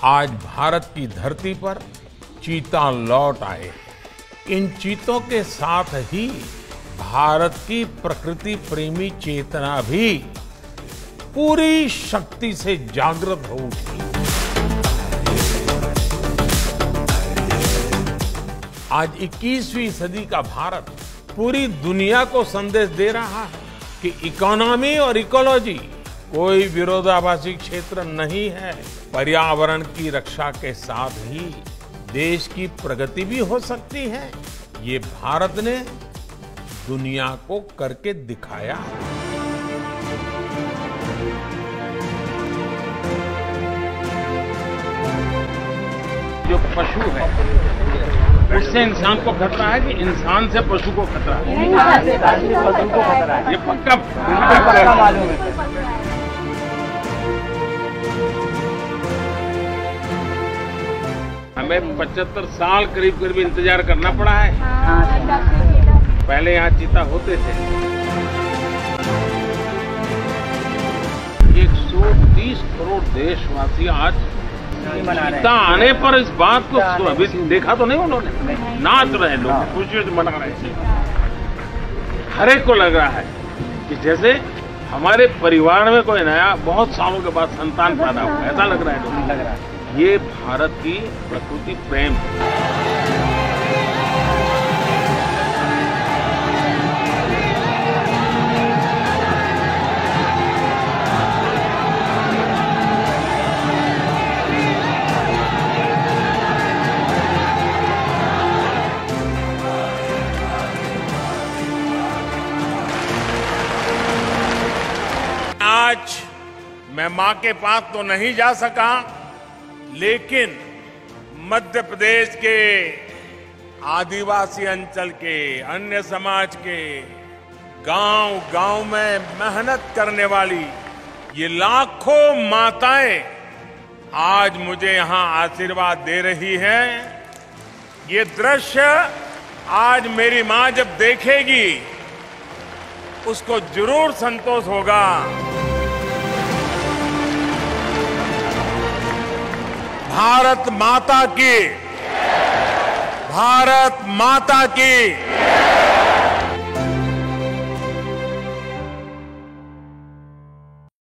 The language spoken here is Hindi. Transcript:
आज भारत की धरती पर चीता लौट आए। इन चीतों के साथ ही भारत की प्रकृति प्रेमी चेतना भी पूरी शक्ति से जागृत हो उठी। आज 21वीं सदी का भारत पूरी दुनिया को संदेश दे रहा है कि इकोनॉमी और इकोलॉजी कोई विरोधाभासी क्षेत्र नहीं है। पर्यावरण की रक्षा के साथ ही देश की प्रगति भी हो सकती है। ये भारत ने दुनिया को करके दिखाया। जो पशु है उससे इंसान को खतरा है कि इंसान से पशु को खतरा है? ये पक्का मालूम है। हमें 75 साल करीब इंतजार करना पड़ा है। पहले यहाँ चीता होते थे। 130 करोड़ देशवासी आज चीता आने पर इस बात को अभी देखा तो नहीं उन्होंने, नाच रहे लोग, खुशी से मना रहे थे। हर एक को लग रहा है कि जैसे हमारे परिवार में कोई नया बहुत सालों के बाद संतान पैदा हुआ, ऐसा लग रहा है लोगों को। लग रहा है ये भारत की प्रकृति प्रेम है। आज मैं मां के पास तो नहीं जा सका, लेकिन मध्य प्रदेश के आदिवासी अंचल के अन्य समाज के गांव-गांव में मेहनत करने वाली ये लाखों माताएं आज मुझे यहां आशीर्वाद दे रही हैं। ये दृश्य आज मेरी मां जब देखेगी उसको जरूर संतोष होगा। भारत माता की, भारत माता की।